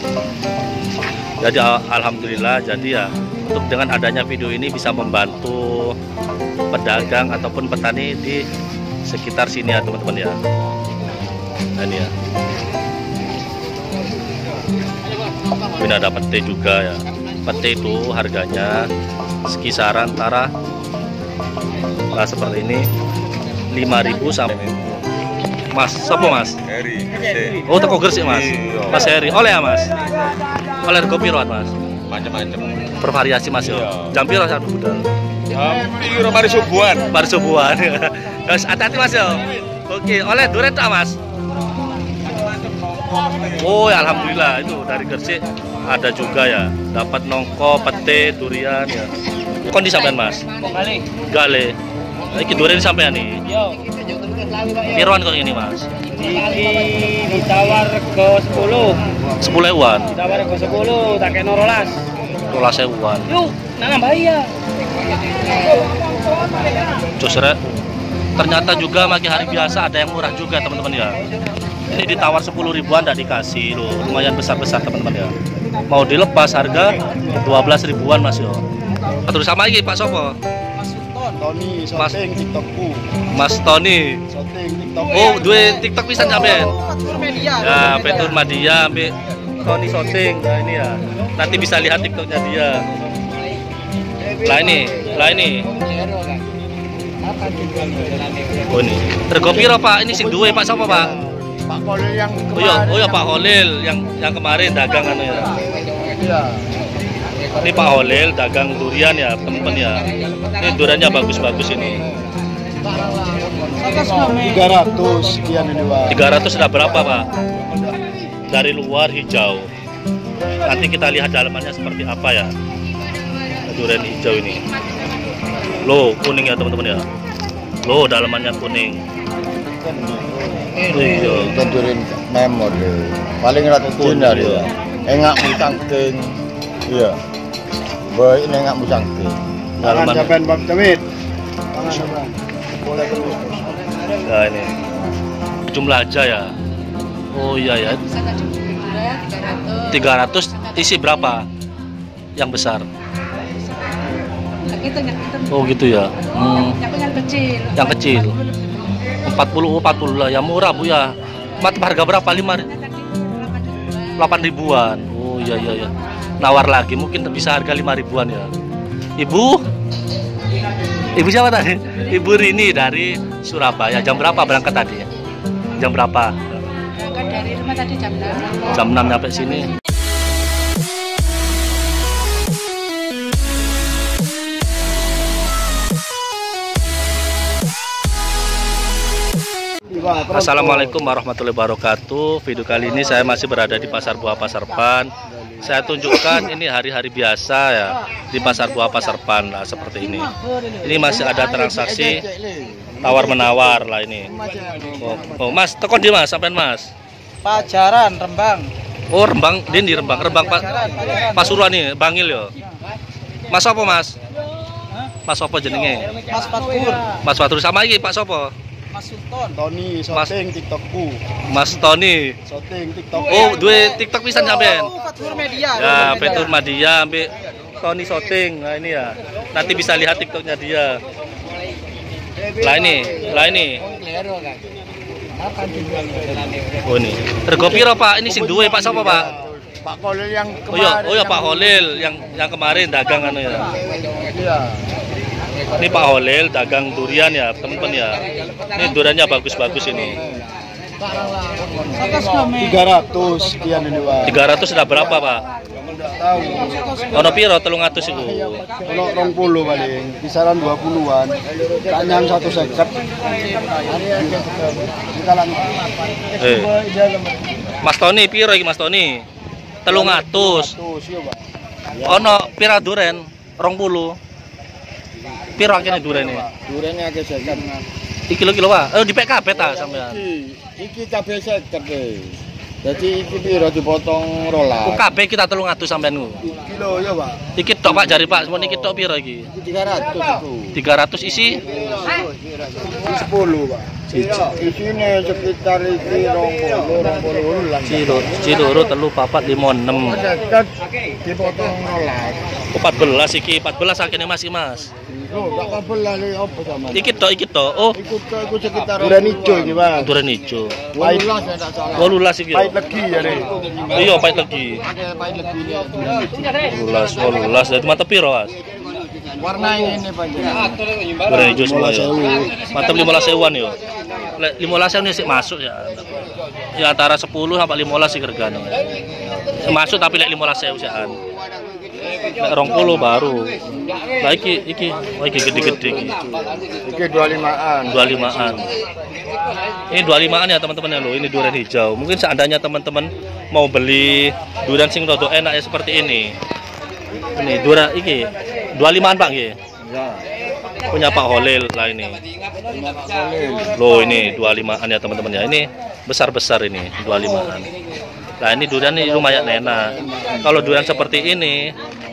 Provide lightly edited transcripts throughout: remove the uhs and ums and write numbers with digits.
Jadi alhamdulillah, jadi ya untuk dengan adanya video ini bisa membantu pedagang ataupun petani di sekitar sini ya teman-teman ya. Nah ini ya, ini ada pete juga ya. Pete itu harganya sekisaran antara seperti ini 5.000 sampai Mas, siapa Mas? Heri. Oh, teko Gresik Mas. Mas Heri. Oleh ya Mas. Oleh rego piro Mas? Macam-macam. Bervariasi Mas yo. Jam piro satu budal? Piro mari subuhan. Mari subuhan. Guys, hati-hati Mas yo. Oke, oleh duren tak Mas? Oh, ya, alhamdulillah itu dari Gresik ada juga ya. Dapat nongko, pete, durian ya. Kondi sampean Mas? Gale. Gale. Iki durian sampean nih. Yo. Piroan kok ini Mas? Iki ditawar rego 10. 10.000-an. Ditawar rego 10, tak kena 12. 12.000-an. Yuk, nang bahaya. Josre. Ternyata juga makin hari biasa ada yang murah juga teman-teman ya. Ini ditawar 10.000-an tidak dikasih loh. Lumayan besar-besar teman-teman ya. Mau dilepas harga 12.000-an Mas yo. Terus sama lagi Pak Sopo? Tony, syuting TikTokku. Mas Tony. Syuting TikTok. Oh, dua TikTok pisan sampean. Media. Ya, Petur Madia ambil Tony syuting. Nah ini ya. Nanti bisa lihat TikToknya dia. Lah ini. Oh ini. Rego piro Pak? Ini sing duwe Pak sapa Pak? Pak Kolil yang kemarin. Oh ya Pak Holil yang kemarin dagang anu ya. Iya. Ini Pak Holil dagang durian ya teman-teman ya. Ini duriannya bagus-bagus ini. 300 sekian ini Pak. 300 sudah berapa Pak? Dari luar hijau. Nanti kita lihat dalamannya seperti apa ya. Durian hijau ini. Loh, kuning ya teman-teman ya. Loh, dalamannya kuning. Iya. Durian memor deh. Paling rata dinar ya. Engak musangking. Iya. Baik ini engak musangking. Tangan sampean Bang Cemit. Tangan sampean. Boleh terus. Nah ini. Jumlah aja ya. Oh iya ya. 300 isi berapa? Yang besar. Oh gitu ya. Yang kecil. 40 lah. Yang murah Bu ya. Harga berapa? 8 ribuan. Oh iya. Nawar lagi mungkin bisa harga 5 ribuan ya. Ibu siapa tadi? Ibu Rini dari Surabaya. Jam berapa berangkat tadi? Jam berapa? Berangkat dari rumah tadi jam 6. Jam 6 sampai sini. Assalamualaikum warahmatullahi wabarakatuh. Video kali ini saya masih berada di Pasar Buah Pasarpan. Saya tunjukkan ini hari-hari biasa ya di Pasar Buah Pasarpan lah seperti ini. Ini masih ada transaksi tawar menawar lah ini. Oh Mas, tekon di Mas, sampean Mas. Pajaran Rembang. Oh Rembang, di Rembang Pasuruan nih, Bangil yo. Mas apa Mas? Mas apa jenenge? Mas Fatur. Mas Fatur sama iki Pak Sopo? Mas Sultan. Tony, syuting TikTokku. Mas Tony. Syuting TikTok. Oh, dua TikTok pisan sampean. Fatur Media. Ya, Petur Madia ambil Tony syuting. Nah ini ya. Nanti bisa lihat TikToknya dia. Lah ini. Oh ini. Rego piro Pak? Ini sing duwe Pak sapa Pak? Pak Kolil yang kemarin. Oh ya Pak Holil yang kemarin dagang anu ya. Iya. Ini Pak Holil dagang durian ya teman-teman ya. Ini duriannya bagus-bagus ini. 300 sekian ini Pak. 300 sudah berapa Pak? Enggak tahu. Ono piro 300 iku? Kalau 20 paling, kisaran 20-an. Panjang 150. Mas Tony piro iki Mas Tony? 300. Ono pira duren? 20. Piro akene durene? Durene akeh 50. Iki kilo Pak. Di PKB ta sampean? Iki cabe 50 e. Dadi iki piro dipotong rolas. KB kita 300 sampean ku. Kilo ya, Pak. Iki tok Pak jari Pak, semono iki tok piro iki? 300 itu. 300 isi 10, Pak. Isine sekitar iki 20 lah. ciloro telu papat 56 Seket dipotong 14 iki 14 akhirnya Mas. Loh, gak kabel lah ini apa sama? Iki tok. Oh, Ikut sekitar Duren Ijo iki, Bang. Duren Ijo. Pahit lah saya tak salah. 18 iki. Pahit legi ya, Re. Iya, pahit lagi. Pahit legi ini. 18 dari mata piro, Mas? Warna ini panjang. Duren Ijo semua ya. Mantap 15.000-an yo. Lek 15.000 ini sih masuk ya. Ya antara 10 sampai 15 sih regane. Masuk tapi lek 15.000 sean. Lek 20 baru. Lah iki gede-gede iki. Iki 25-an. 25-an. Ini 25-an ya teman-teman ya lo. Ini durian hijau. Mungkin seandainya teman-teman mau beli durian sing rada enak ya seperti ini. Ini durian iki 25-an Pak nggih. Ya. Punya Pak Holil lah ini. Loh ini 25-an ya teman-teman ya. Ini besar-besar ini 25-an. Nah ini durian ini lumayan enak. Kalau durian seperti ini,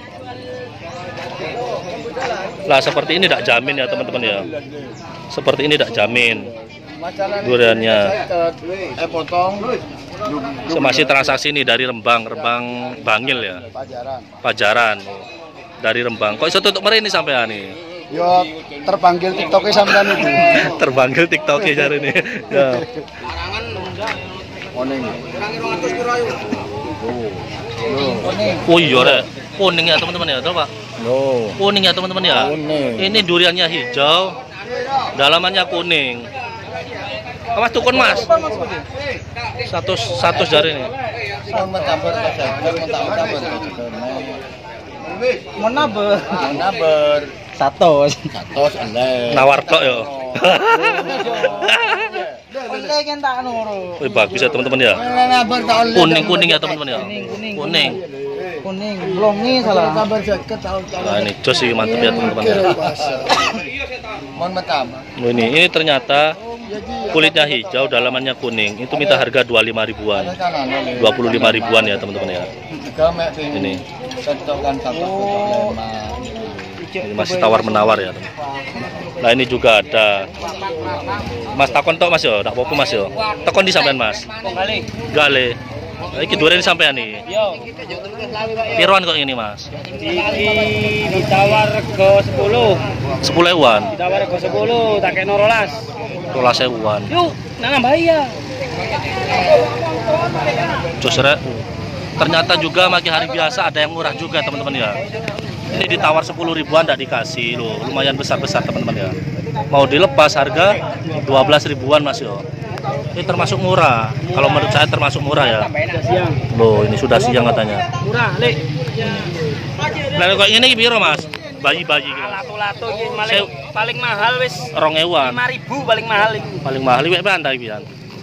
lah seperti ini tidak jamin ya teman-teman ya. Seperti ini tidak jamin duriannya. Potong. Masih transaksi ini dari Rembang Bangil ya. Pajaran. Dari Rembang. Kok iso tutup mrene sampean nih? Yo terpanggil TikToknya sampean itu. Terpanggil TikToknya jare ini. Ya. Kuning. Oh iya rek. Kuning ya teman-teman ya, tahu Pak? Loh. Kuning ya teman-teman ya. Kuning. Ini duriannya hijau, dalamannya kuning. Mas tukun Mas. Satu jari ini. Menaber. Satu. Nawar tok yo. Oleh kan tak nuru. Wih bagus ya teman-teman ya. Kuning ya teman-teman ya. Kuning. Kuning. Belum nih salah. Nah ini jos sih mantep ya teman-teman ya. Oh, ini ternyata kulitnya hijau, dalamannya kuning. Itu minta harga 25 ribuan. 25 ribuan ya teman-teman ya. Ini. Ini masih tawar-menawar ya teman. Nah ini juga ada Mas takon tok Mas yo, tak apa-apa Mas yo. Takon di sampean Mas. Gale. Nah, iki durian sampean nih. Yo. Piroan kok ini Mas? Ditawar rego 10. 10.000-an. Ditawar rego 10, tak kena 12. 12.000-an. Yuk, nang bahaya. Jos rek. Ternyata juga makin hari biasa ada yang murah juga teman-teman ya. Ini ditawar 10 ribuan tidak dikasih loh, lumayan besar-besar teman-teman ya. Mau dilepas harga 12 ribuan Mas yo. Ini termasuk murah. Kalau menurut saya termasuk murah ya. Loh, ini sudah siang katanya. Murah, Lek. Nah, kok ini piro Mas? Bayi-bayi gitu. Lato-lato iki paling mahal wis 2.000-an. 5.000 paling mahal iki. Paling mahal iki pantai pian.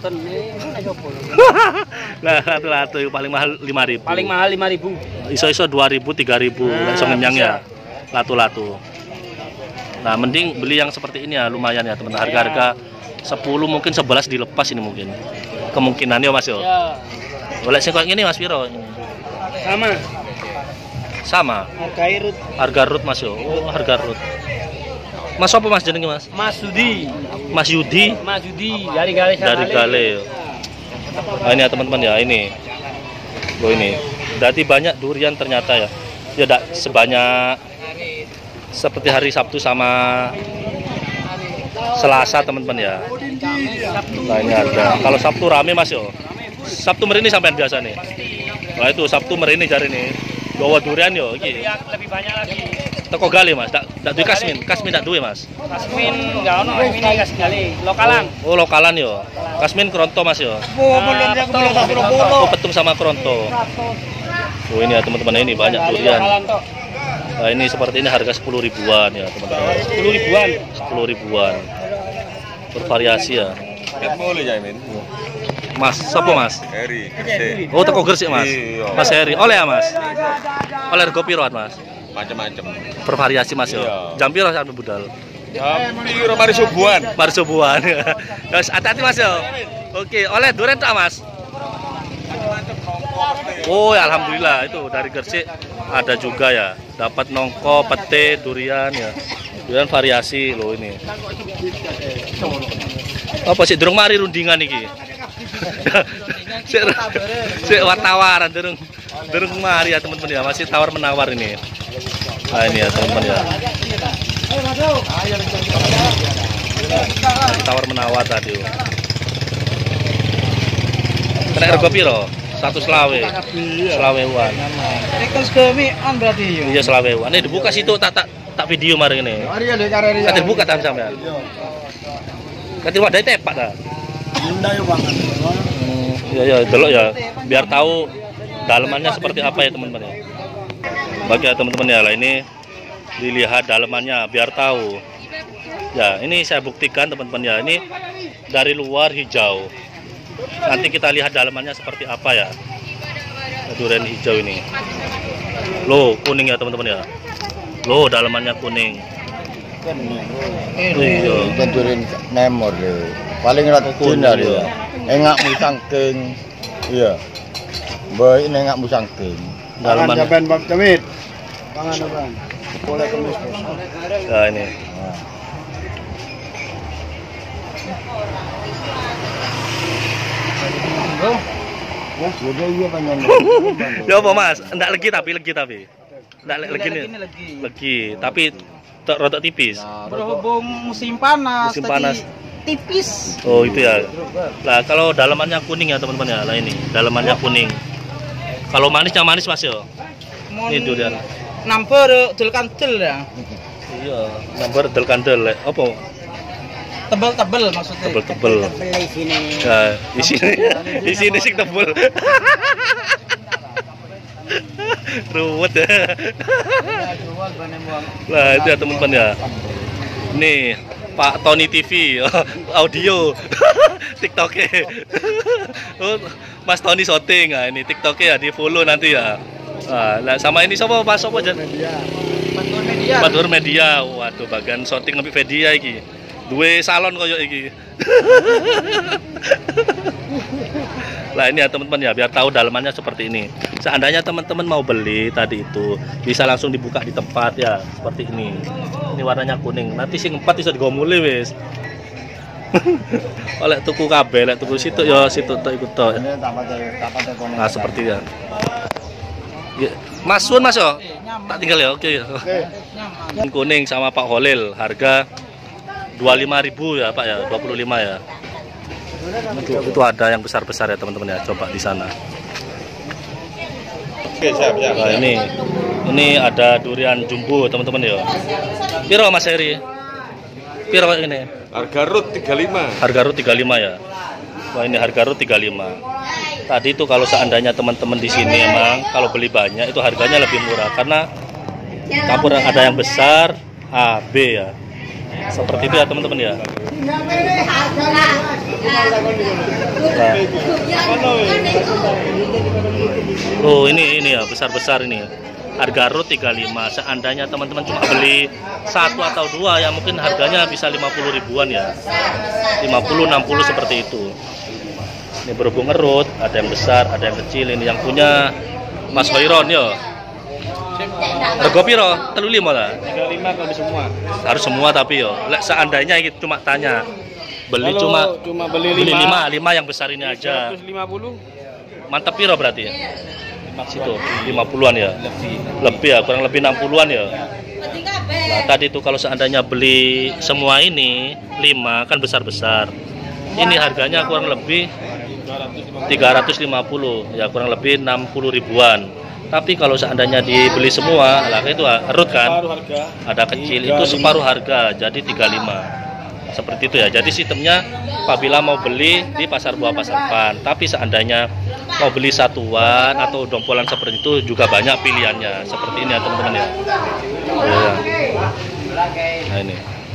Lah lato-lato paling mahal 5.000. Paling mahal 5.000. Iso-iso 2.000, 3.000 iso ngenyang ya. Lato-lato. Nah, mending beli yang seperti ini ya, lumayan ya teman-teman. Harga-harga 10 mungkin 11 dilepas ini mungkin. Kemungkinannya Mas yo. Ya. Boleh sing kok ngene Mas piro? Sama. Harga rut Mas yo. Oh, harga rut. Mas apa Mas jenenge Mas? Mas Yudi. Mas Yudi. Mas Yudi dari Gale. Dari Gale. Nah, ini ya teman-teman ya, ini. Loh ini. Berarti banyak durian ternyata ya. Ya tidak sebanyak seperti hari Sabtu sama Selasa teman-teman ya. Nah ini ada. Kalau Sabtu rame Mas yo. Sabtu merini sampean biasa nih. Nah itu Sabtu merini cari nih. Bawa durian yo iki. Lebih banyak lagi. Teko Gale Mas, tak duwe kasmin tak duwe Mas. Kasmin enggak ono, ini kas Gale, lokalan. Oh, lokalan yo. Kasmin Kronto Mas yo. Oh, petung sama Kronto. Oh ini ya teman-teman, ini banyak durian. Nah ini seperti ini harga 10 ribuan ya teman-teman. 10 ribuan. 10 ribuan. Bervariasi ya. Boleh ya Min. Mas, siapa Mas? Heri, Gresik. Oh teko Gresik Mas. Iya. Mas Heri. Oleh ya Mas. Oleh rego piroan Mas? Macam-macam. Bervariasi Mas yo. Iya. Jam piro sampe budal? Piro mari subuhan. Mari subuhan. Guys, hati-hati Mas yo. Oke, oleh durian tak Mas? Oh ya alhamdulillah itu dari Gresik ada juga ya. Dapat nongko, pete, durian ya. Durian variasi loh ini. Apa sih durung mari rundingan iki? Sik tawaran durung mari ya teman-teman ya, masih tawar menawar ini. Nah ini ya teman-teman ya. Tawar menawar tadi. Kena harga piro? 120. Selawewan. Ikan segemian berarti ya. Iya selawewan. Ini dibuka situ tak video mari ini. Kan dibuka sampean. Kan wadah tepak dah. Ya delok ya biar tahu dalamannya seperti apa ya teman-teman ya. Bagi ya teman-teman ya lah ini dilihat dalamannya biar tahu. Ya ini saya buktikan teman-teman ya, ini dari luar hijau. Nanti kita lihat dalamannya seperti apa ya. Durian hijau ini. Loh kuning ya teman-teman ya. Loh dalamannya kuning. Iya, ikan durian nemor deh. Paling rata Cina dia. Engak musangking. Iya. Baik engak musangking. Dalaman. Jaban Bang Jamit. Pangan Bang. Boleh kemis. Nah ini. Ya apa Mas? Enggak legi tapi. Enggak legi nih. Legi, tapi rodok tipis. Berhubung musim panas. Musim panas. Tipis. Oh itu ya. Nah kalau dalamannya kuning ya teman-teman ya. Lah ini dalamannya kuning. Kalau manisnya manis Mas yo. Ini durian. Namper del kantel ya. Iya, namper del kantel. Apa? Tebel-tebel maksudnya. Tebel-tebel. Di sini. Nah, di sini sih tebel. Ruwet ya. Nah itu ya teman-teman ya. Nih Pak Tony TV audio TikToknya. Mas Tony syuting, nah ini TikToknya ya di follow nanti ya. Nah sama ini siapa Mas apa aja? Batur Media. Waduh bagian syuting lebih media iki. Dua salon koyo iki. Lah ini ya teman-teman ya biar tahu dalamannya seperti ini. Seandainya teman-teman mau beli tadi itu bisa langsung dibuka di tempat ya seperti ini. Ini warnanya kuning. Nanti sing 4 bisa digomule wis. Oleh tuku kabeh, lek tuku situ ya situ tok ikut tok. Nah seperti ya. Mas Sun Mas yo. Tak tinggal ya. Oke ya. Kuning sama Pak Holil harga 25.000 ya Pak ya, 25 ya. Itu ada yang besar-besar ya teman-teman ya, coba di sana. Oke, siap. Nah, ini ada durian jumbo teman-teman ya. Piro Mas Heri? Piro ini? Harga rut 35. Harga rut 35 ya. Wah ini harga rut 35. Tadi itu kalau seandainya teman-teman di sini emang kalau beli banyak itu harganya lebih murah karena campur ada yang besar A, B ya. Seperti itu ya teman-teman ya. Nah. Oh ini ya besar-besar ini. Harga rut 35. Seandainya teman-teman cuma beli 1 atau 2 ya mungkin harganya bisa 50 ribuan ya. 50 60 seperti itu. Ini berhubung ngerut, ada yang besar, ada yang kecil. Ini yang punya Mas Hoiron yo. Rego piro? 35 lah. 35 kalau semua. Harus semua tapi yo. Lek seandainya itu cuma tanya. Beli Kalau cuma beli 5 yang besar ini aja. 150. Mantap piro berarti ya? Situ 50-an ya. Lebih ya, kurang lebih 60-an ya. Nah, tadi itu kalau seandainya beli semua ini 5 kan besar-besar. Ini harganya kurang lebih 350 ya, kurang lebih 60 ribuan. Tapi kalau seandainya dibeli semua, lah itu erut kan, ada kecil itu separuh harga, jadi 35. Seperti itu ya. Jadi sistemnya apabila mau beli di pasar buah pasar Pan, tapi seandainya mau beli satuan atau dompolan seperti itu juga banyak pilihannya. Seperti ini ya teman-teman ya. Ya. Nah ini.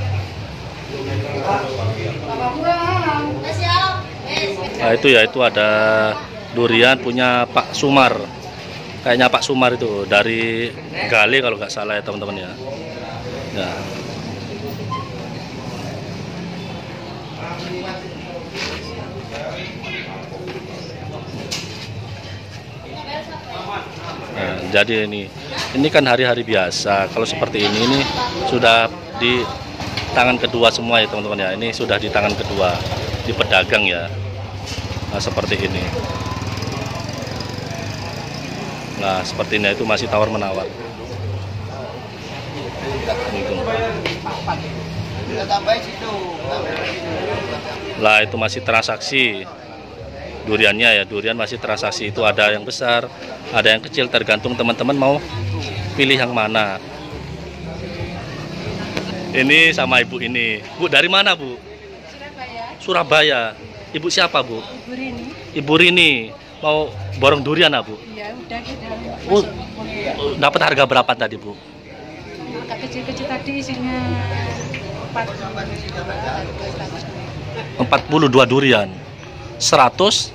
Nah itu ya, itu ada durian punya Pak Sumar. Kayaknya Pak Sumar itu dari Gale kalau nggak salah ya teman-teman ya. Ya. Nah, jadi ini kan hari-hari biasa. Kalau seperti ini sudah di tangan kedua semua ya teman-teman ya. Ini sudah di tangan kedua di pedagang ya. Nah, seperti ini. Nah, seperti ini itu masih tawar menawar. Lah itu masih transaksi duriannya ya, durian masih transaksi. Itu ada yang besar, ada yang kecil, tergantung teman-teman mau pilih yang mana. Ini sama ibu ini. Bu, dari mana bu? Surabaya. Surabaya. Ibu siapa bu? Ibu Rini. Ibu Rini. Mau borong durian ah bu? Iya, udah kita. Dapat harga berapa tadi bu? Agak kecil-kecil tadi isinya 42 durian. 140.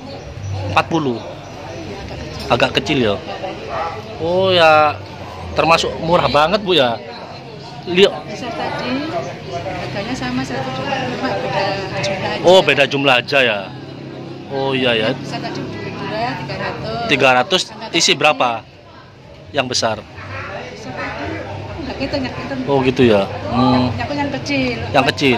Agak kecil ya. Oh ya, termasuk murah banget bu ya. Lihat. Besar tadi harganya sama 125, beda jumlah aja. Oh, beda jumlah aja ya. Oh iya ya. Besar tadi 300. 300 isi berapa? Yang besar. Besar tadi enggak kita. Oh gitu ya. Yang kecil. Yang kecil.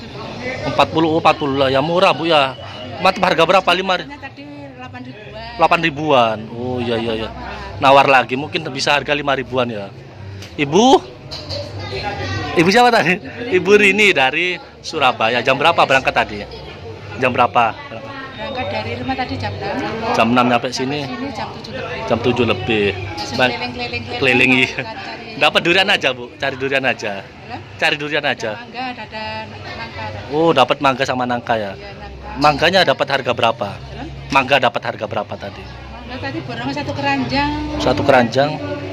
40 lah, ya murah bu ya. Mat harga berapa? 5 tadi 8 ribuan. 8 ribuan. Oh iya iya ya. Nawar lagi mungkin bisa harga 5 ribuan ya. Ibu siapa tadi? Ibu Rini dari Surabaya. Jam berapa berangkat tadi? Jam berapa? Berangkat dari rumah tadi jam 6. Jam 6 nyampe sini. Sini jam 7 lebih. Jam 7 lebih. Keliling iya. Dapat durian aja bu. Cari durian aja. Cari durian aja. Mangga ada nangka. Oh dapat mangga sama nangka ya. Ya, nangka. Mangganya dapat harga berapa? Mangga dapat harga berapa tadi? Mangga tadi borong 1 keranjang. 1 keranjang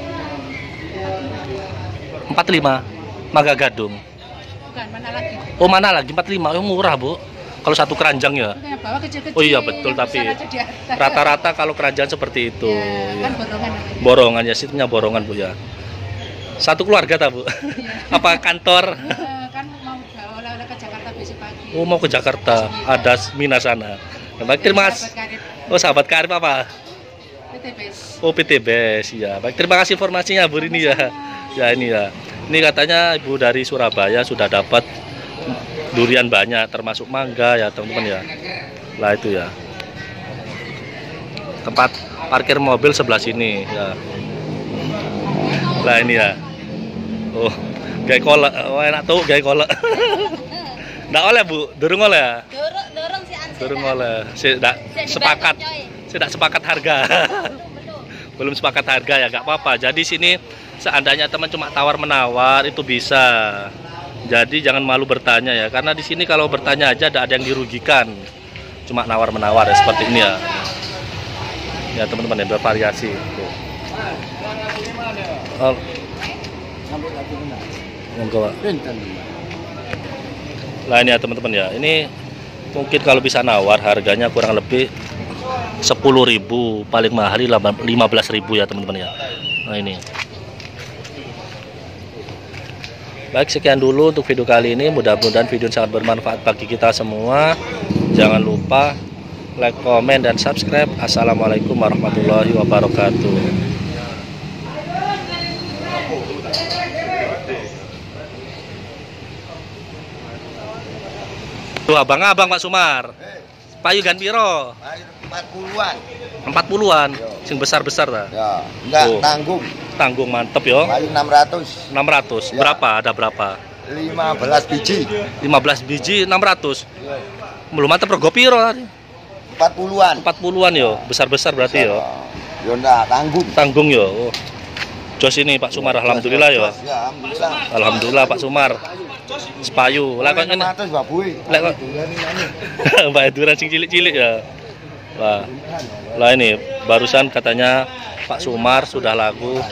45. Mangga gadung. Bukan, mana lagi? Oh mana lagi 45. Oh murah bu. Kalau 1 keranjang ya. Yang bawah kecil-kecil. Oh iya betul, yang tapi besar aja di atas. rata-rata kalau keranjang seperti itu. Ya, Ya. kan borongan namanya. Borongan ya, sistemnya borongan bu ya. Satu keluarga tak bu? Apa kantor? Kan mau bawa oleh-oleh ke Jakarta besok pagi. Oh mau ke Jakarta, ada Mina sana. Ya, baik terima kasih. Oh sahabat karib apa? PTBS. Oh PTBS ya. Baik terima kasih informasinya Bu Rini ya. Ya ini ya. Ini katanya ibu dari Surabaya sudah dapat durian banyak, termasuk mangga ya teman-teman ya. Lah itu ya. Tempat parkir mobil sebelah sini ya. Lah ini ya. Oh, gay kolek. Oh, enak tuh gay kolek. Nggak oleh bu, durung oleh ya. Dorong si Ansi. Durung oleh. Tidak sepakat. Tidak sepakat harga. Belum sepakat harga ya, nggak apa-apa. Jadi sini seandainya teman cuma tawar menawar itu bisa. Jadi jangan malu bertanya ya, karena di sini kalau bertanya aja ada yang dirugikan. Cuma nawar menawar ya seperti ini ya. Ya teman-teman ya bervariasi. Tuh. Oh. Monggo, Pak. Lah ini ya teman-teman ya. Ini mungkin kalau bisa nawar harganya kurang lebih 10.000, paling mahal 15.000 ya teman-teman ya. Nah ini. Baik, sekian dulu untuk video kali ini. Mudah-mudahan video sangat bermanfaat bagi kita semua. Jangan lupa like, komen, dan subscribe. Assalamualaikum warahmatullahi wabarakatuh. Tuh abang-abang Pak Sumar. Payu gan piro? 40-an. 40-an. Sing besar-besar ta? Ya, enggak Oh. tanggung. Tanggung mantep yo. Paling 600. 600. Ya. Berapa? Ada berapa? 15 biji. 15 biji 600. Belum mantep rego piro tadi? 40-an. 40-an yo. Besar-besar berarti yo. Ya enggak tanggung. Tanggung yo. Oh. Jos ini Pak Sumar, alhamdulillah yo. Ya, alhamdulillah. Alhamdulillah Pak Sumar. Sepayu. Lah kok ngene. 600 Mbak Bui. Lah kok Mbak Eduran sing cilik-cilik ya. Wah. Lah ini barusan katanya Pak Sumar sudah laku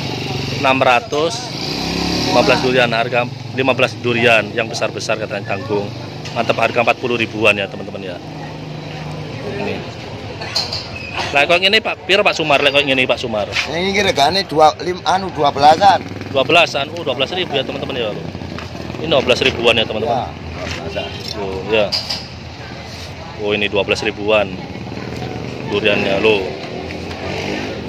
615 durian, harga 15 durian yang besar-besar katanya tanggung. Mantap, harga 40 ribuan ya teman-teman ya. Ini. Lah kok ngene Pak, piro Pak Sumar? Lah kok ngene Pak Sumar? Ini regane 12-an. 12-an. 12.000 ya teman-teman ya. Ini 12 ribuan ya teman-teman. Ya, 12-an. Oh ya. Oh ini 12 ribuan duriannya loh.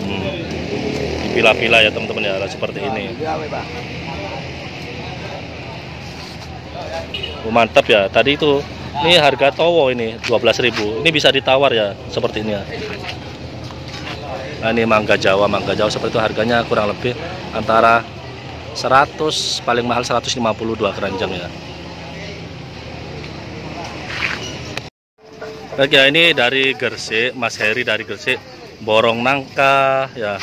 Pila-pila ya teman-teman ya, seperti ini. Ya, Pak. Oh, mantap ya. Tadi itu ini harga towo ini 12.000. Ini bisa ditawar ya seperti ini ya. Nah, ini mangga Jawa seperti itu harganya kurang lebih antara 100 paling mahal 152 keranjang ya. Oke, ini dari Gresik, Mas Heri dari Gresik, borong nangka ya.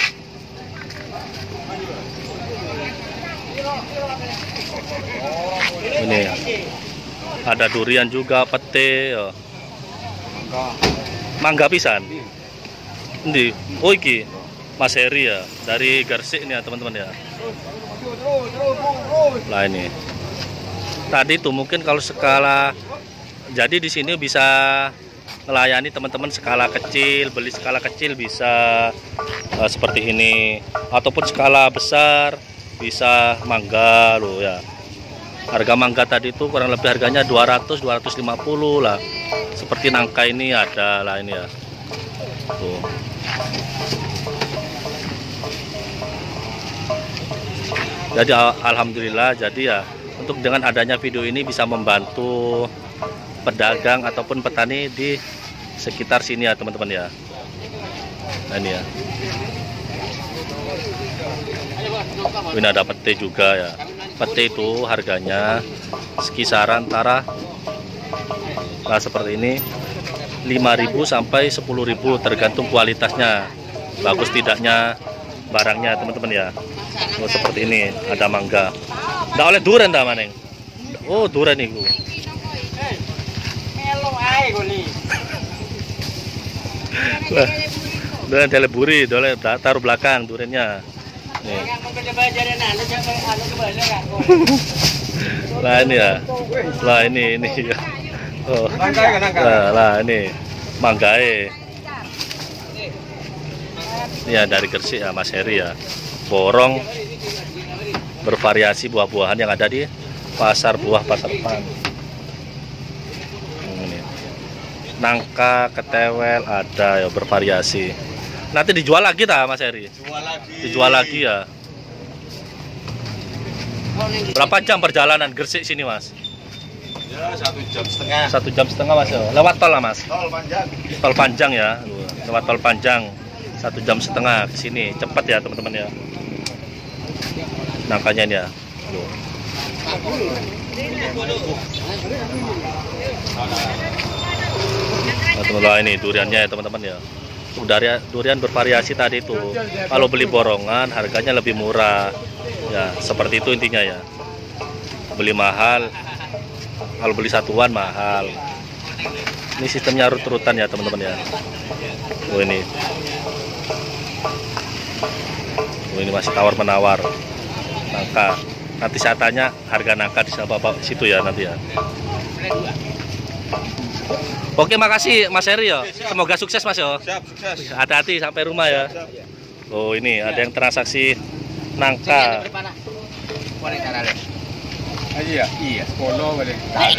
Ini ada durian juga, pete ya. Mangga pisan. Endi? Oh iki Mas Heri ya dari Gresik ini ya teman-teman ya. Lah ini. Tadi tuh mungkin kalau skala, jadi di sini bisa melayani teman-teman skala kecil, beli skala kecil bisa seperti ini, ataupun skala besar bisa mangga loh ya. Harga mangga tadi itu kurang lebih harganya 200-250 lah. Seperti nangka ini ada lah ini ya. Tuh. Jadi alhamdulillah, jadi ya untuk dengan adanya video ini bisa membantu pedagang ataupun petani di sekitar sini ya teman-teman ya. Nah, ini ya. Ini ada pete juga ya. Pete itu harganya sekisaran antara seperti ini 5.000 sampai 10.000 tergantung kualitasnya, bagus tidaknya barangnya teman-teman ya. Oh, seperti ini ada mangga. Nggak oleh durian dah maneng. Oh, durian itu. Durian teleburi, dole taruh belakang duriannya. Nih. Lah ini ya. Lah ini ya. Oh. Lah ini manggae. Ini ya dari Gresik ya Mas Heri ya. Borong bervariasi buah-buahan yang ada di pasar buah Pasar Pan. Ini. Nangka, ketewel ada ya bervariasi. Nanti dijual lagi tak Mas Heri? Dijual lagi ya. Berapa jam perjalanan Gresik sini Mas? Ya 1,5 jam. 1,5 jam Mas ya. Lewat tol lah Mas. Tol panjang. Tol panjang ya. Lewat tol panjang 1,5 jam ke sini. Cepat ya teman-teman ya. Nangkanya ini ya. Nah, teman-teman ini duriannya ya teman-teman ya. Durian bervariasi tadi itu. Kalau beli borongan harganya lebih murah. Ya, seperti itu intinya ya. Beli mahal, kalau beli satuan mahal. Ini sistemnya urut-urutan ya teman-teman ya. Oh ini. Oh ini masih tawar-menawar. Nangka. Nanti saya tanya harga nangka di situ ya nanti ya. Oke, makasih Mas Heri ya. Semoga sukses Mas ya. Sukses. Hati-hati sampai rumah ya. Oh ini ada yang transaksi nangka. Iya, sepuluh boleh.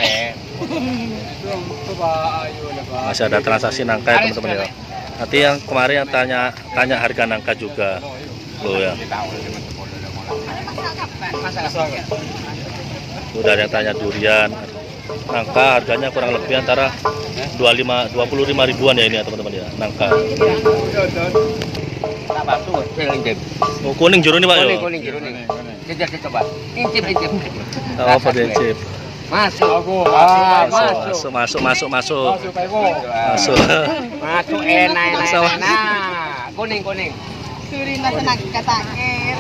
Masih ada transaksi nangka ya teman-teman ya. Nanti yang kemarin yang tanya harga nangka juga. Oh ya. Udah ada yang tanya durian. Nangka harganya kurang lebih antara 25 ribuan ya ini ya teman-teman ya, nangka. Oh, kuning jeruk nih Pak ya. Kuning jeruk nih. Coba. Incip. Oh, apa dia incip? Masuk. Masuk. Masuk enak. Nah, kuning. Suri nasa nagkatakir.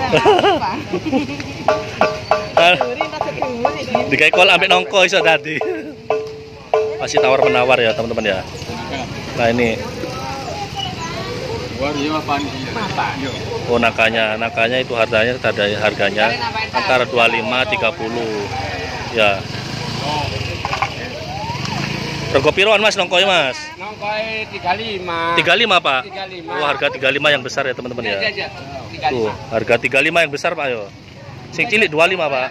Suri nasa duri. Dikai kol ambek nongko iso tadi. Masih tawar-menawar ya teman-teman ya. Nah ini. Oh nangkanya itu harganya antara 25 30 ya. Rego piroan Mas nongkoi Mas? Nongkoi 35. 35 Pak? 35. Oh harga 35 yang besar ya teman-teman ya. Tuh harga 35 yang besar Pak yo. Sing cilik 25 Pak.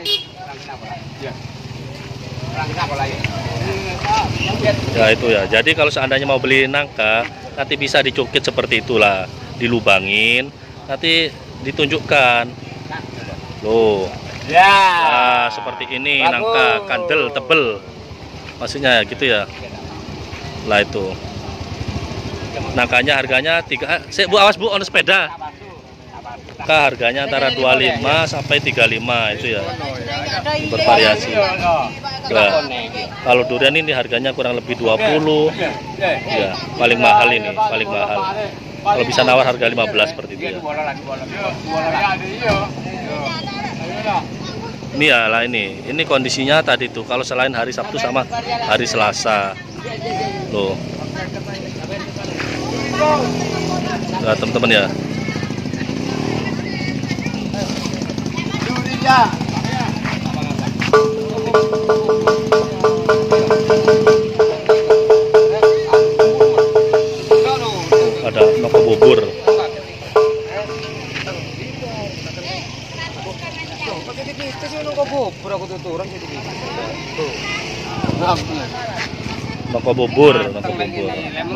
Ya itu ya. Jadi kalau seandainya mau beli nangka nanti bisa dicukit seperti itulah, dilubangin, nanti ditunjukkan. Loh, Ya. Nah, seperti ini nangka kandel tebel. Maksudnya gitu ya. Lah itu. Nangkanya harganya 3. Bu, awas Bu, on sepeda. Harganya antara 25 sampai 35 itu ya. Bervariasi. Nah, kalau durian ini harganya kurang lebih 20. Ya, paling mahal ini, paling mahal. Kalau bisa nawar harga 15 seperti itu ya. Ini ya lah ini kondisinya tadi tuh. Kalau selain hari Sabtu sama hari Selasa. Loh. Nah, teman-teman ya. Ada noko bubur. Noko bubur, noko bubur.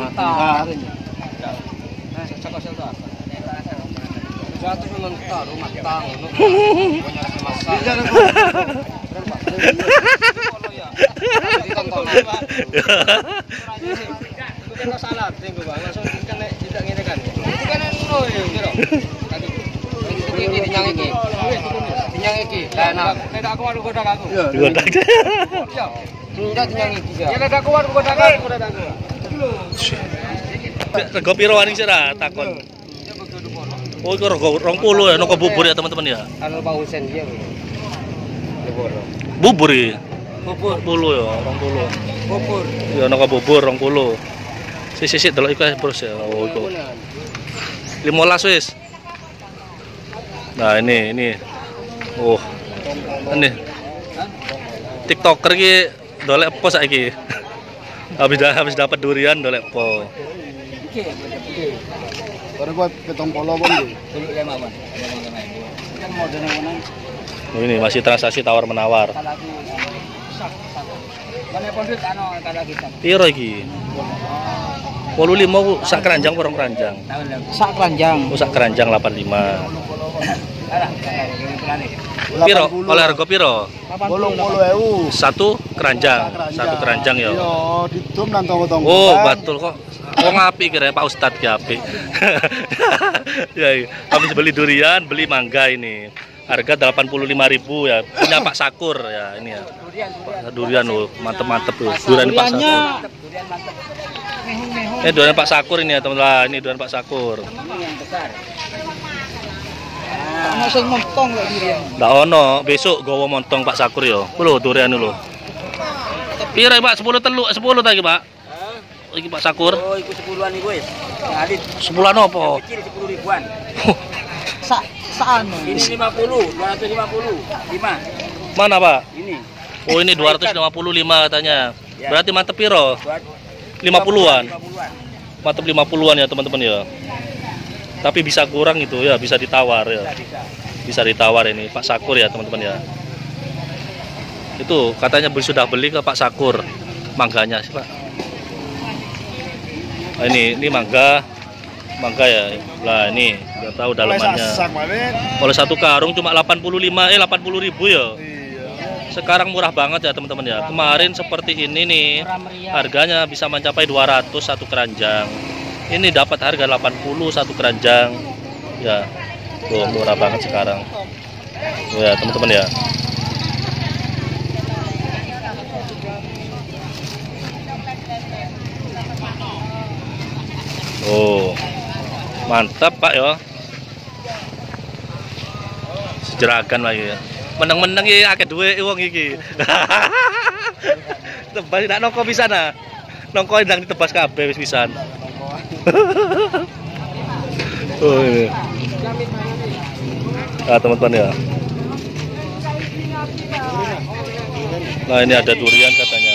Rego piro waning sira takon. Oh, itu rego 20 ya noko bubur ya teman-teman ya. Anu Pak Husen dia. Bubur ya. Bubur 20 ya, 20. bubur. Ya noko bubur 20. Sik delok iku terus ya. Oh, iku. 15 wis. Nah, ini. Oh. Ini. TikToker iki dolek apa saiki? Habis dapat durian dolek apa? Baru buat ketong polo pun. Ini masih transaksi tawar menawar. Piro iki? 85 sak keranjang kurang keranjang. Sak keranjang. Oh, sak keranjang 85. Piro? Oleh harga piro? 80.000. Satu keranjang ya. Iya, didum nang tonggo-tonggo. Oh, betul kok. Wong apik kira Pak Ustadz ki apik. Ya, habis beli durian, beli mangga ini. Harga 85.000 ya. Punya Pak Sakur ya ini ya. Durian loh, mantep-mantep loh. Durian Pak Sakur. Durian Pak Sakur ini ya, teman-teman. Ini durian Pak Sakur. Masuk montong kok durian. Ndak ono, besok gawa montong Pak Sakur ya. Lho durian lho. Pira Pak? 10 tadi, Pak. Iki Pak Sakur. Oh, iku 10-an iku wis. Ngalit 10-an apa? kecil 10 ribuan. Saan. Ini 50, 250. 5. Mana, Pak? Ini. Oh, ini 255 katanya. Ya. Berarti mantep piro? 50-an. Mantep 50-an ya, teman-teman ya. Tapi bisa kurang itu ya, bisa ditawar ya. Bisa ditawar ini Pak Sakur ya, teman-teman ya. Itu katanya sudah beli ke Pak Sakur. Mangganya sih, Pak. Nah, ini mangga ya. Lah ini udah tahu dalamannya. Kalau satu karung cuma 80.000 ya. Sekarang murah banget ya teman-teman ya. Kemarin seperti ini nih harganya bisa mencapai 200 satu keranjang. Ini dapat harga 80 satu keranjang. Ya. Tuh murah banget sekarang. Tuh ya teman-teman ya. Oh, mantap Pak ya. Sejeragan lagi ya. Meneng-meneng iki akeh duwe wong iki. Tebas ndak nongko pisan ah. Nongko ndang ditebas kabeh wis pisan. Oh ini. Nah, teman-teman ya. Nah, ini ada durian katanya.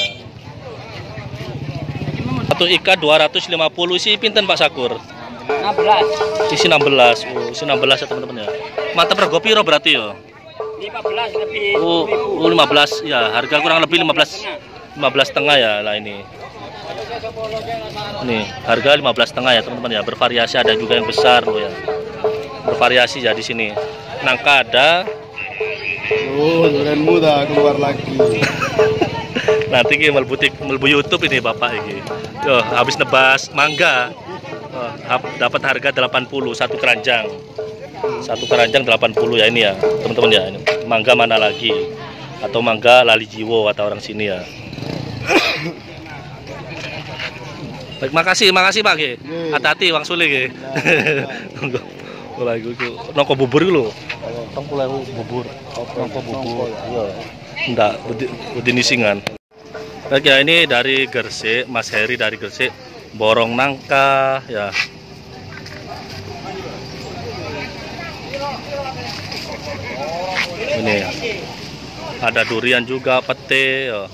Satu ikat 250 sih pinten Pak Sakur? 16. Isi 16. Oh, isi 16 ya teman-teman ya. Mantap rego piro berarti ya? 15 lebih. Oh, 15 ya, harga kurang lebih 15 setengah ya lah ini. Nih, harga 15 setengah ya teman-teman ya. Bervariasi, ada juga yang besar loh ya. Bervariasi ya di sini. Nangka ada, Oh, durian muda keluar lagi. Nanti ki melbu YouTube ini Bapak ini. Yo, habis nebas mangga. Oh, dapat harga 80 satu keranjang. Satu keranjang 80 ya ini ya, teman-teman ya. Ini mangga mana lagi? Atau mangga lali jiwo atau orang sini ya. Baik, makasih Pak Ki. Hati-hati Wang Sule ki. Lagi nongko bubur lho. Tong pulai bubur. Nongko bubur. Iya. Ndak budi nisingan. Baik ya, ini dari Gresik, Mas Heri dari Gresik, borong nangka ya. Ini ya. Ada durian juga, pete ya.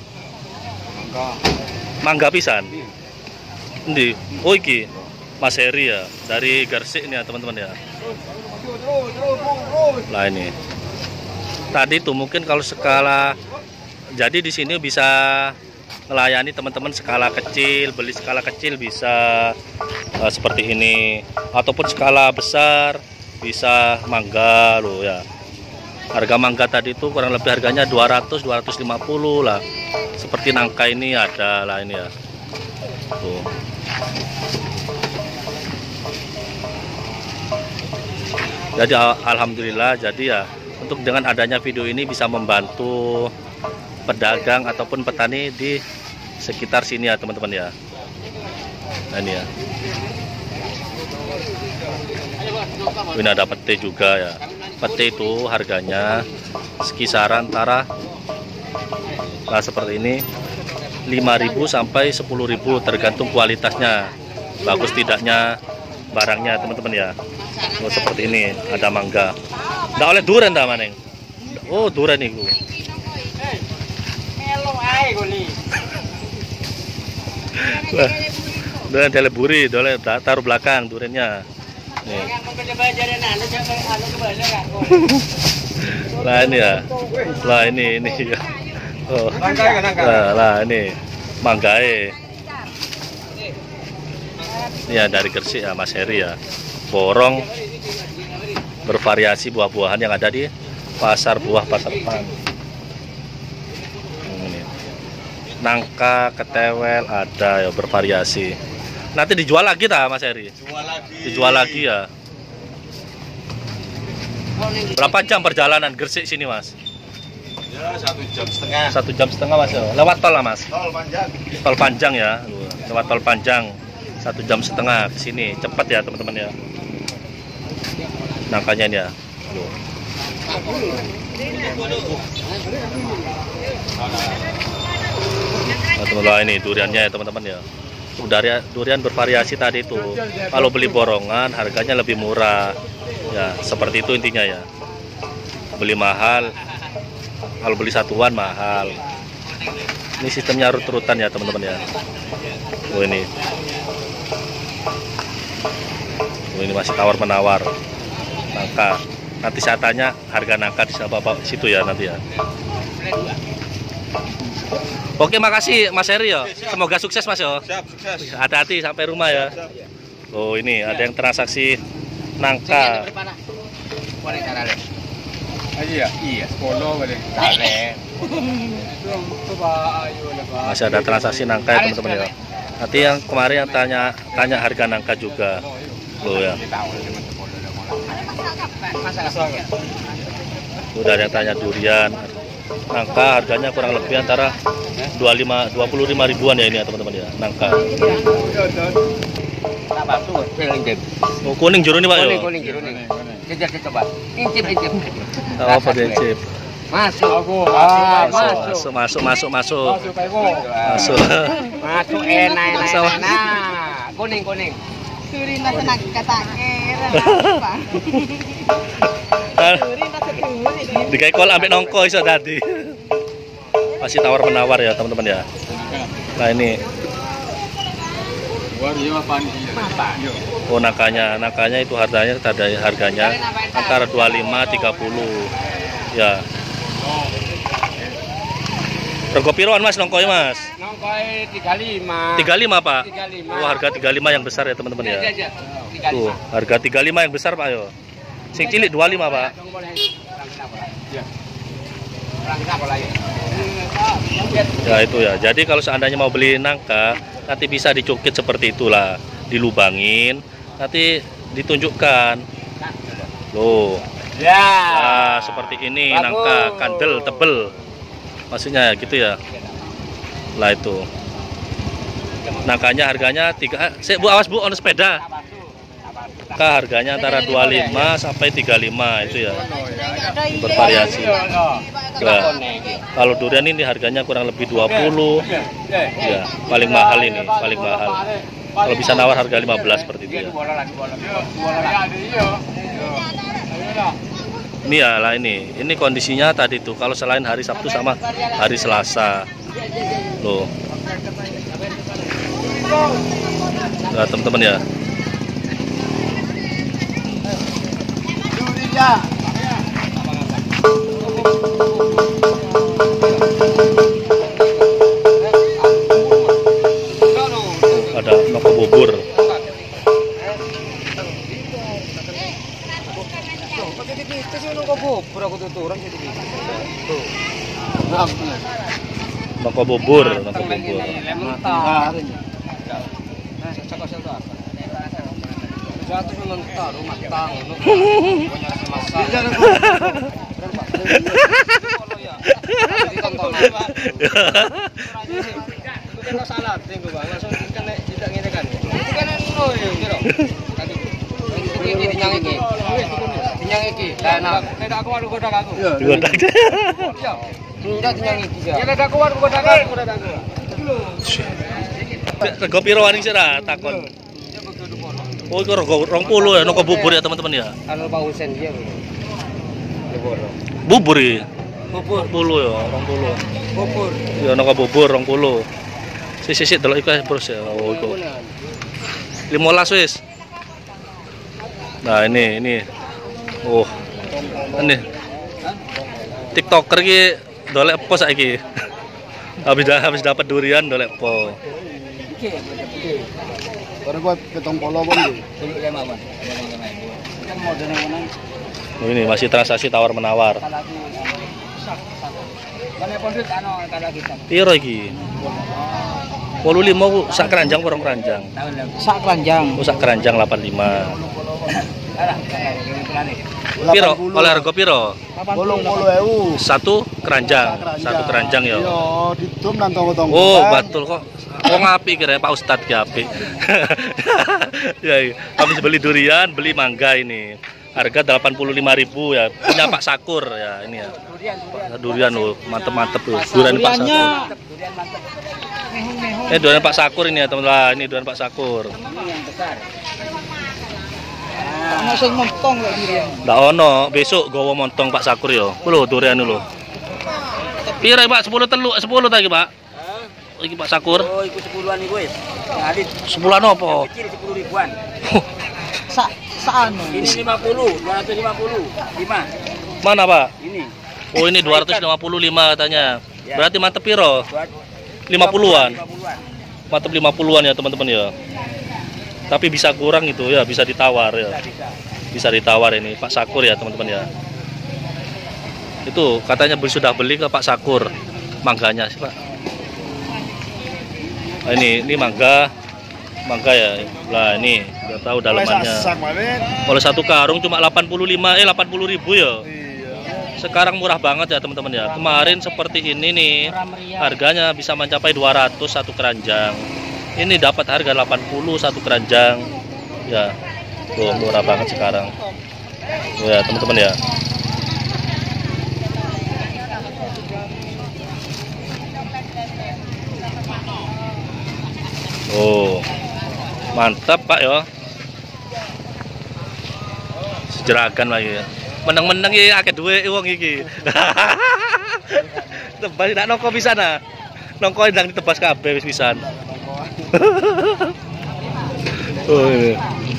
Mangga pisan. Endi? Oh iki Mas Heri ya, dari Gresik nih ya teman-teman ya. Lah ini. Tadi tuh mungkin kalau skala, jadi di sini bisa melayani teman-teman skala kecil, beli skala kecil bisa seperti ini, ataupun skala besar bisa mangga loh ya. Harga mangga tadi itu kurang lebih harganya 200-250 lah. Seperti nangka ini ada lah ini ya. Tuh. Jadi alhamdulillah, jadi ya untuk dengan adanya video ini bisa membantu pedagang ataupun petani di sekitar sini ya teman-teman ya. Nah ini ya. Ini ada pete juga ya. Pete itu harganya sekisaran antara nah seperti ini 5.000 sampai 10.000 tergantung kualitasnya, bagus tidaknya barangnya teman-teman ya. Oh, seperti ini ada mangga. Nggak oleh durian dah maneng. Oh durian nih bu. Durian teleburi, dole taruh belakang duriannya. Nih. Lah ini ya. Lah ini ya. Oh. Lah ini manggae. Ya dari Gresik ya Mas Heri ya. Borong bervariasi buah-buahan yang ada di pasar buah Pasepan. Ini. Nangka, ketewel ada ya bervariasi. Nanti dijual lagi tak Mas Heri? Dijual lagi ya. Berapa jam perjalanan Gresik sini Mas? Ya 1 jam setengah. 1 jam setengah Mas ya. Lewat tol lah Mas. Tol panjang. Tol panjang ya. Lewat tol panjang 1 jam setengah ke sini. Cepat ya teman-teman ya. Nangkanya ini ya. Nah, teman-teman ini duriannya ya teman-teman ya. Durian bervariasi tadi itu. Kalau beli borongan harganya lebih murah. Ya, seperti itu intinya ya. Beli mahal, kalau beli satuan mahal. Ini sistemnya urut-urutan ya teman-teman ya. Oh ini. Oh ini masih tawar-menawar. Nangka. Nanti saya tanya harga nangka di situ ya nanti ya. Oke, makasih Mas Heri ya. Semoga sukses Mas ya. Siap, sukses. Hati-hati sampai rumah ya. Oh ini ada yang transaksi nangka. Iya. Masih ada transaksi nangka ya teman-teman ya. Nanti yang kemarin yang tanya harga nangka juga. Loh ya. Udah ada yang tanya durian. Nangka harganya kurang lebih antara 25 ribuan ya ini ya teman-teman ya, nangka. Oh, kuning jeruk nih Pak ya? Kuning jeruk nih. Coba. Incip. Oh, pada incip. Masuk. Masuk enak. Nah, kuning. Durian rasa nangka takir. Durian rasa durian. Dikai kol ambek nongko iso tadi. Masih tawar-menawar ya teman-teman ya. Nah ini. Oh nangkanya itu harganya antara 25-30 ya. Rego piroan Mas nongkoy Mas? Nongkoy 35. 35 Pak? 35. Oh harga 35 yang besar ya teman-teman ya. Tuh harga 35 yang besar Pak yo. Sing cilik 25 Pak. Ya itu ya. Jadi kalau seandainya mau beli nangka, nanti bisa dicukit seperti itulah, dilubangin, nanti ditunjukkan. Loh. Ya. Nah, seperti ini nangka kandel tebel. Maksudnya gitu ya. Lah itu. Nangkanya harganya 3. Bu, awas Bu, on sepeda. Nangka harganya antara 25 sampai 35 itu ya. Bervariasi. Nah, kalau durian ini harganya kurang lebih 20. Ya, paling mahal ini, paling mahal. Kalau bisa nawar harga 15 seperti itu ya. Ini ya lah ini kondisinya tadi tuh. Kalau selain hari Sabtu sama hari Selasa, loh. Nah, teman-teman ya. Ada noko bubur. Noko bubur, noko bubur. Rego piro waring sira takon. Oh, itu rego 20 ya, noko bubur ya teman-teman ya. Anu Pak Husen dia. Bubur ya. Bubur. 20 ya, 20. Bubur. Ya noko bubur 20. Sik delok iku terus ya. Oh, iku. 15 wis. Nah, ini. Oh. Ini. TikToker iki dolek apa saiki? Habis dapat durian dolek apa? Baru buat ketong polo pun. Ini masih transaksi tawar menawar. Piro iki? 85 Bu, sak keranjang kurang keranjang. Sak keranjang. Oh, sak keranjang 85. Piro? Oleh harga piro? 80.000. Satu keranjang ya. Iya, ditum nang tonggo-tonggo. Oh, betul kok. Wong apik kira Pak Ustadz ki apik. Ya, kami beli durian, beli mangga ini. Harga 85.000 ya. Punya Pak Sakur ya ini ya. Durian loh, mantep-mantep loh. Durian Pak Sakur. Durian Pak Sakur ini ya, teman-teman. Ini durian Pak Sakur. Ono sing montong lho durian. Ndak ono, besok gowo montong Pak Sakur yo. Lho durian lho. Pira Pak? 10 teluk, 10 tadi Pak. Iki Pak Sakur. Oh, iku 10-an iku wis. Adit 10-an apa? kecil 10 ribuan. Saano. Ini 50, 250. 5. Mana Pak? Ini. Oh ini 255 katanya. Ya. Berarti mantep piro? 50-an. Mantep 50-an ya teman-teman ya. Tapi bisa kurang itu ya, bisa ditawar ya. Bisa ditawar ini Pak Sakur ya teman-teman ya. Itu katanya sudah beli ke Pak Sakur mangganya sih Pak. Nah, ini mangga ya. Lah ini udah tahu dalamannya. Kalau satu karung cuma 80.000 ya. Sekarang murah banget ya teman-teman ya. Kemarin seperti ini nih harganya bisa mencapai 200 satu keranjang. Ini dapat harga 80 satu keranjang ya. Tuh murah banget sekarang. Tuh ya teman-teman ya. Oh mantap Pak ya. Sejeragan lagi ya. Meneng-meneng ya akeh duwe wong iki. Tebas ndak nongko pisan ah. Nongko ndang ditebas kabeh wis pisan. Oh ini.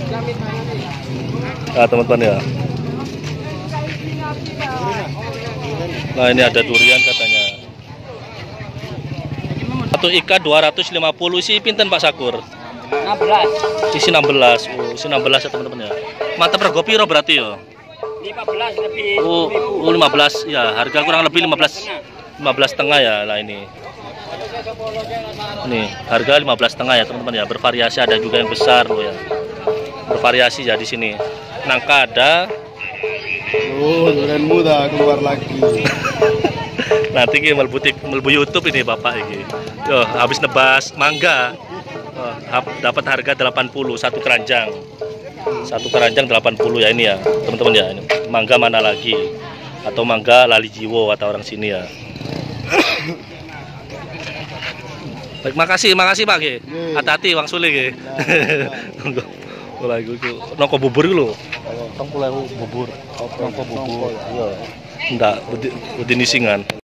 Nah, teman-teman ya. Nah, ini ada durian katanya. Satu ikat 250 sih pinten Pak Sakur? 16. Isi 16. Oh, isi 16 ya teman-teman ya. Mantap rego piro berarti ya? 15 lebih. Oh, 15 ya, harga kurang lebih 15,5 ya lah ini. Nih, harga 15,5 ya teman-teman ya, bervariasi, ada juga yang besar loh ya. Bervariasi ya di sini. Nangka ada. Oh, durian muda keluar lagi. Nanti ini melbu YouTube ini Bapak ini. Tuh, habis nebas mangga. Oh, dapat harga 80 satu keranjang. Satu keranjang 80 ya ini ya, teman-teman ya. Ini mangga mana lagi? Atau mangga Lali Jiwo atau orang sini ya. Baik, makasih Pak Ge. Hati-hati Wang Sule Ge. Mulai nongko bubur lho. Tong mulai bubur. Nongko bubur. Iya. Ndak, budi nisingan.